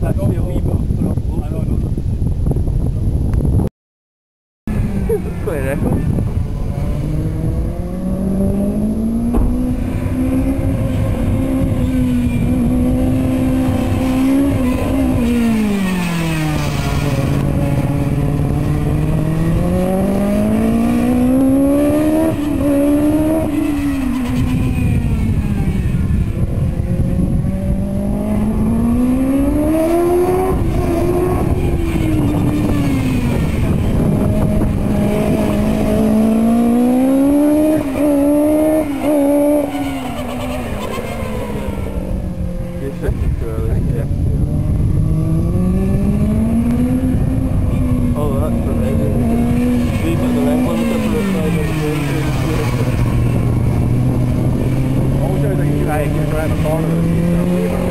la doppia vivo, però allora non Cos'è? Oh, that's amazing. Leave it the left one, look at the side of the always shows that you can try and get around the corner.